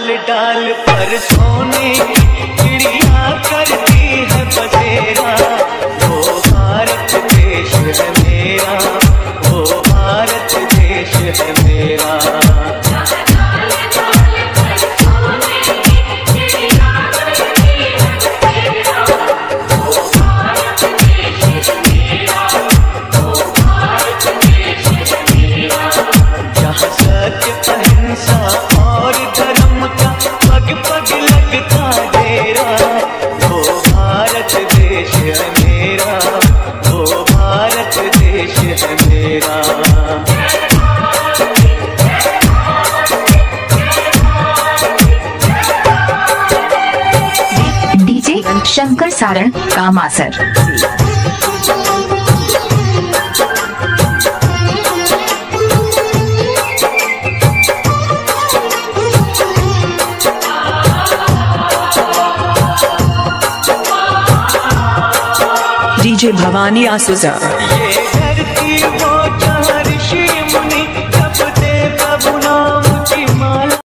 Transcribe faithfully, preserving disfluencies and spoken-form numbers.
डाल पर सोने की चिड़िया करती है बसेरा। वो भारत देश है मेरा, वो भारत देश है मेरा। जहाँ सत्य अहिंसा और धर्म का पग पग लगता डेरा। वो भारत देश है मेरा, वो भारत देश है मेरा। डीजे शंकर सारण कामासर। डीजे भवानी आसुजा। ये धरती वो